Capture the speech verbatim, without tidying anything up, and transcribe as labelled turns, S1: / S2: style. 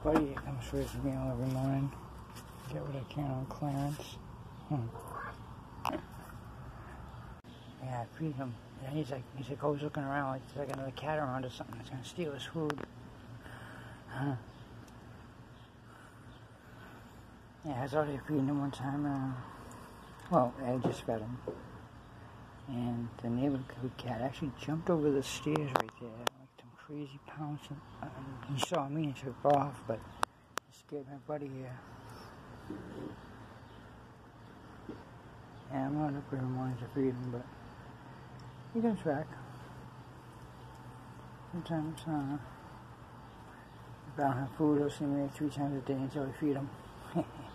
S1: buddy that comes for his meal every morning. Get what I can on clearance. Hmm. Yeah, I feed him. And he's like, he's like always looking around like there's like another cat around or something that's gonna steal his food. Huh. Yeah, I was out here feeding him one time. Uh, well, I just fed him. And the neighborhood cat actually jumped over the stairs right there, like some crazy pouncing. Um, he saw me and took off, but it scared my buddy here. Yeah, I'm not up every morning to feed him, but he comes back. Sometimes, uh, if I don't have food, he'll see me three times a day until I feed him.